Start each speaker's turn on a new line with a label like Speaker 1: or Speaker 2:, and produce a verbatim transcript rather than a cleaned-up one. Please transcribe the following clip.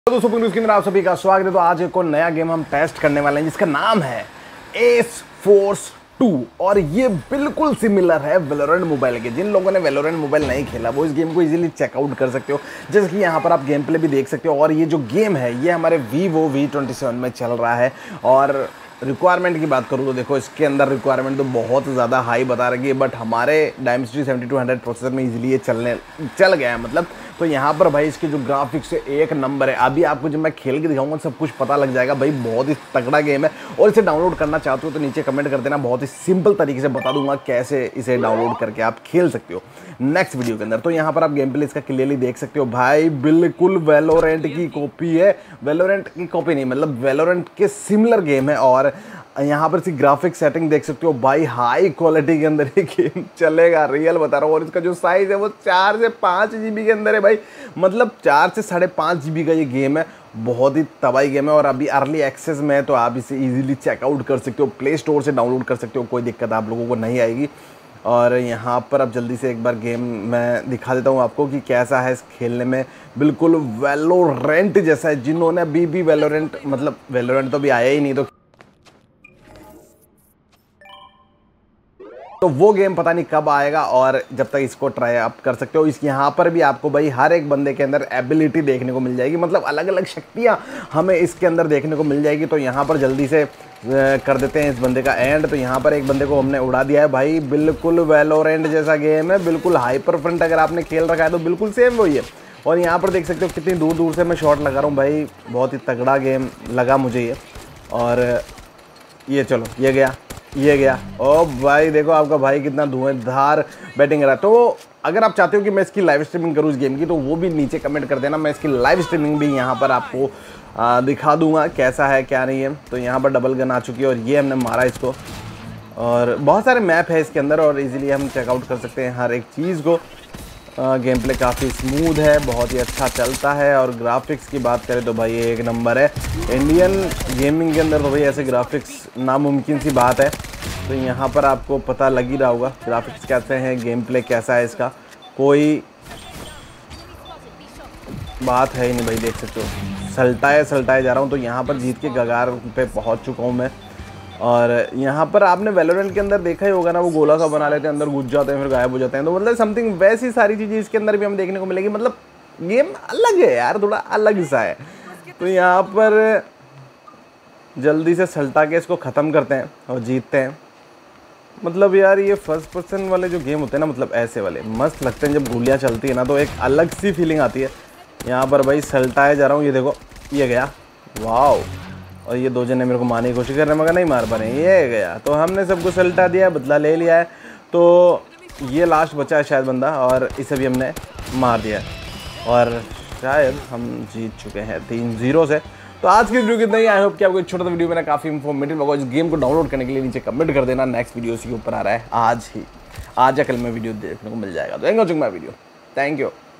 Speaker 1: दोस्तों न्यूज़ के अंदर आप सभी का स्वागत है। तो आज एक और नया गेम हम टेस्ट करने वाले हैं जिसका नाम है एस फोर्स टू और ये बिल्कुल सिमिलर है वेलोरेंट मोबाइल के। जिन लोगों ने वेलोरेंट मोबाइल नहीं खेला वो इस गेम को इजीली चेकआउट कर सकते हो, जैसे कि यहाँ पर आप गेम प्ले भी देख सकते हो। और ये जो गेम है ये हमारे वीवो वी ट्वेंटी सेवन में चल रहा है। और रिक्वायरमेंट की बात करूँ तो देखो इसके अंदर रिक्वायरमेंट तो बहुत ज़्यादा हाई बता रही है, बट हमारे Dimensity seventy two hundred processor में इजीली ये चलने चल गया है मतलब। तो यहाँ पर भाई इसके जो ग्राफिक्स है एक नंबर है। अभी आपको जब मैं खेल के दिखाऊंगा सब कुछ पता लग जाएगा भाई, बहुत ही तगड़ा गेम है। और इसे डाउनलोड करना चाहते हो तो नीचे कमेंट कर देना, बहुत ही सिंपल तरीके से बता दूंगा कैसे इसे डाउनलोड करके आप खेल सकते हो नेक्स्ट वीडियो के अंदर। तो यहाँ पर आप गेम प्ले इसका क्लियरली देख सकते हो भाई, बिल्कुल वेलोरेंट की कॉपी है। वेलोरेंट की कॉपी नहीं मतलब वेलोरेंट के सिमिलर गेम है। और यहाँ पर सी ग्राफिक सेटिंग देख सकते हो भाई, हाई क्वालिटी के अंदर ये गेम चलेगा, रियल बता रहा हूँ। और इसका जो साइज है वो चार से पाँच जीबी के अंदर है भाई, मतलब चार से साढ़े पाँच जीबी का ये गेम है। बहुत ही तबाही गेम है और अभी अर्ली एक्सेस में है, तो आप इसे इजीली चेकआउट कर सकते हो, प्ले स्टोर से डाउनलोड कर सकते हो, कोई दिक्कत आप लोगों को नहीं आएगी। और यहाँ पर अब जल्दी से एक बार गेम मैं दिखा देता हूँ आपको कि कैसा है इस खेलने में। बिल्कुल वेलोरेंट जैसा है। जिन्होंने अभी भी वेलोरेंट मतलब वेलोरेंट तो अभी आया ही नहीं, तो तो वो गेम पता नहीं कब आएगा। और जब तक इसको ट्राई आप कर सकते हो। इस यहाँ पर भी आपको भाई हर एक बंदे के अंदर एबिलिटी देखने को मिल जाएगी, मतलब अलग अलग शक्तियाँ हमें इसके अंदर देखने को मिल जाएगी। तो यहाँ पर जल्दी से कर देते हैं इस बंदे का एंड। तो यहाँ पर एक बंदे को हमने उड़ा दिया है भाई। बिल्कुल वेलोरेंट जैसा गेम है, बिल्कुल हाइपर फ्रंट अगर आपने खेल रखा है तो बिल्कुल सेम वही है। और यहाँ पर देख सकते हो कितनी दूर दूर से मैं शॉट लगा रहा हूँ भाई, बहुत ही तगड़ा गेम लगा मुझे ये। और ये चलो ये गया ये गया ओ भाई, देखो आपका भाई कितना धुआंधार बैटिंग रहा है। तो अगर आप चाहते हो कि मैं इसकी लाइव स्ट्रीमिंग करूँ इस गेम की, तो वो भी नीचे कमेंट कर देना। मैं इसकी लाइव स्ट्रीमिंग भी यहाँ पर आपको आ, दिखा दूंगा कैसा है क्या नहीं है। तो यहाँ पर डबल गन आ चुकी है और ये हमने मारा इसको। और बहुत सारे मैप है इसके अंदर और इजीली हम चेकआउट कर सकते हैं हर एक चीज़ को। गेम प्ले काफ़ी स्मूथ है, बहुत ही अच्छा चलता है। और ग्राफिक्स की बात करें तो भाई ये एक नंबर है। इंडियन गेमिंग के अंदर तो भाई ऐसे ग्राफिक्स नामुमकिन सी बात है। तो यहाँ पर आपको पता लग ही रहा होगा ग्राफिक्स कैसे हैं, गेम प्ले कैसा है इसका, कोई बात है ही नहीं भाई। देख सकते हो सल्टाए सल्टाए जा रहा हूँ। तो यहाँ पर जीत के गगार पे पहुँच चुका हूँ मैं। और यहाँ पर आपने वेलोरेंट के अंदर देखा ही होगा ना, वो गोला सा बना लेते हैं, अंदर घुस जाते हैं फिर गायब हो जाते हैं। तो मतलब समथिंग वैसी सारी चीज़ें इसके अंदर भी हमें देखने को मिलेगी। मतलब गेम अलग है यार, थोड़ा अलग सा है। तो यहाँ पर जल्दी से सल्टा के इसको ख़त्म करते हैं और जीतते हैं। मतलब यार ये फर्स्ट पर्सन वाले जो गेम होते हैं ना, मतलब ऐसे वाले मस्त लगते हैं। जब गोलियाँ चलती है ना तो एक अलग सी फीलिंग आती है। यहाँ पर भाई सल्टाए जा रहा हूँ, ये देखो ये गया, वाओ। और ये दो जने मेरे को मारने की कोशिश कर रहे हैं मगर नहीं मार पा रहे हैं, ये गया। तो हमने सबको सल्टा दिया, बदला ले लिया है। तो ये लास्ट बचा है शायद बंदा, और इसे भी हमने मार दिया और शायद हम जीत चुके हैं तीन जीरो से। तो आज की वीडियो कितना ही, आई होप कि आपको एक छोटा सा वीडियो मैंने काफ़ी इन्फॉर्मेटिव लगा। इस गेम को डाउनलोड करने के लिए नीचे कमेंट कर देना। नेक्स्ट वीडियो उसी के ऊपर आ रहा है आज ही, आज या कल में वीडियो देखने को मिल जाएगा। तो and watching my video, thank you.